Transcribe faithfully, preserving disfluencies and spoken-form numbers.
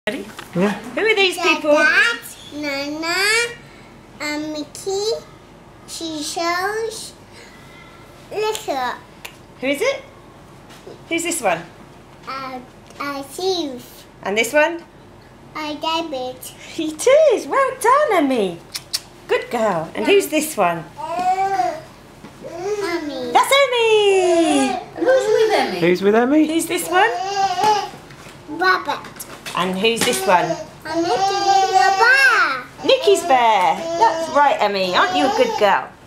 Ready? Yeah. Who are these people? Dad, Nana, and Mickey, Seashells, Little, Who is it? Who's this one? uh, uh, Steve, And this one? uh, David, It is. Well done, Emmy. Good girl. And who's this one? Mummy, That's Emmy. And who's with Emmy? Who's with Emmy? Who's this one? Rabbit, And who's this one? and Mickey, the bear. Nikki's bear. That's right, Emmy. Aren't you a good girl?